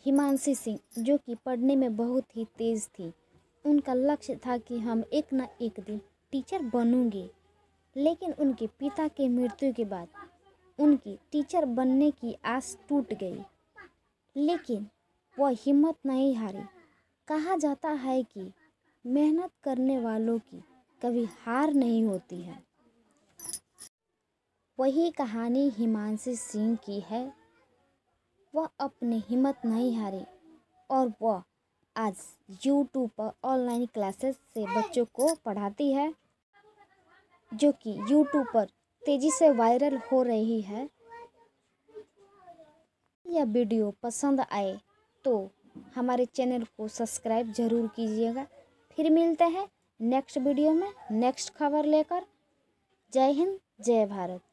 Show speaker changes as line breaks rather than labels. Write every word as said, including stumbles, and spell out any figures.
हिमांशी सिंह, जो कि पढ़ने में बहुत ही तेज़ थी, उनका लक्ष्य था कि हम एक न एक दिन टीचर बनूंगी। लेकिन उनके पिता की मृत्यु के बाद उनकी टीचर बनने की आस टूट गई, लेकिन वह हिम्मत नहीं हारी। कहा जाता है कि मेहनत करने वालों की कभी हार नहीं होती है। वही कहानी हिमांशी सिंह की है। वह अपनी हिम्मत नहीं हारी और वह आज यूट्यूब पर ऑनलाइन क्लासेस से बच्चों को पढ़ाती है, जो कि यूट्यूब पर तेज़ी से वायरल हो रही है। यह वीडियो पसंद आए तो हमारे चैनल को सब्सक्राइब ज़रूर कीजिएगा। फिर मिलते हैं नेक्स्ट वीडियो में नेक्स्ट खबर लेकर। जय हिंद, जय भारत।